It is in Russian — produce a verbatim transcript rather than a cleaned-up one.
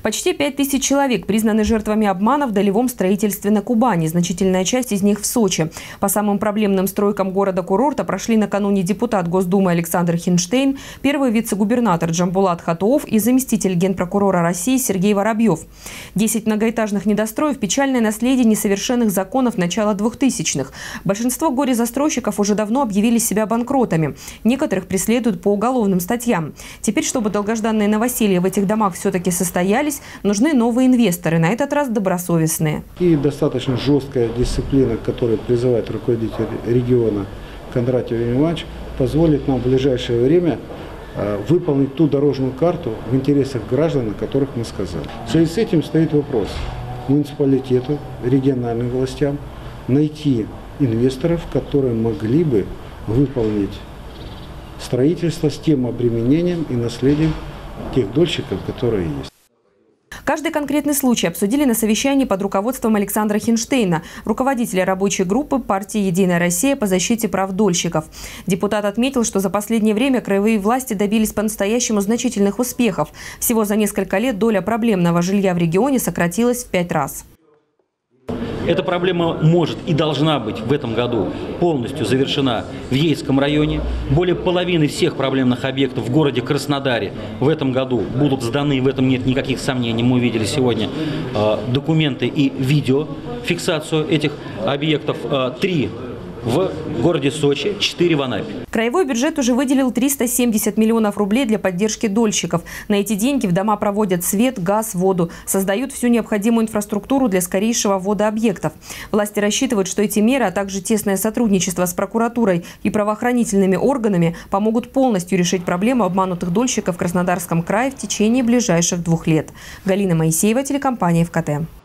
Почти пять тысяч человек признаны жертвами обмана в долевом строительстве на Кубани. Значительная часть из них в Сочи. По самым проблемным стройкам города-курорта прошли накануне депутат Госдумы Александр Хинштейн, первый вице-губернатор Джамбулат Хатуов и заместитель генпрокурора России Сергей Воробьев. Десять многоэтажных недостроев – печальное наследие несовершенных законов начала двухтысячных. Большинство горе-застройщиков уже давно объявили себя банкротами. Некоторых преследуют по уголовным статьям. Теперь, чтобы долгожданные новоселья в этих домах все-таки состоялись, нужны новые инвесторы, на этот раз добросовестные. И достаточно жесткая дисциплина, которую призывает руководитель региона Кондратьев Евгений Иванович, позволит нам в ближайшее время выполнить ту дорожную карту в интересах граждан, о которых мы сказали. В связи с этим стоит вопрос муниципалитету, региональным властям найти инвесторов, которые могли бы выполнить строительство с тем обременением и наследием тех дольщиков, которые есть. Каждый конкретный случай обсудили на совещании под руководством Александра Хинштейна, руководителя рабочей группы партии «Единая Россия» по защите прав дольщиков. Депутат отметил, что за последнее время краевые власти добились по-настоящему значительных успехов. Всего за несколько лет доля проблемного жилья в регионе сократилась в пять раз. Эта проблема может и должна быть в этом году полностью завершена в Ейском районе. Более половины всех проблемных объектов в городе Краснодаре в этом году будут сданы, и в этом нет никаких сомнений. Мы увидели сегодня э, документы и видеофиксацию этих объектов. Э, три в городе Сочи, четыре в Анапе. Краевой бюджет уже выделил триста семьдесят миллионов рублей для поддержки дольщиков. На эти деньги в дома проводят свет, газ, воду, создают всю необходимую инфраструктуру для скорейшего ввода объектов. Власти рассчитывают, что эти меры, а также тесное сотрудничество с прокуратурой и правоохранительными органами помогут полностью решить проблему обманутых дольщиков в Краснодарском крае в течение ближайших двух лет. Галина Моисеева, телекомпания ФКТ.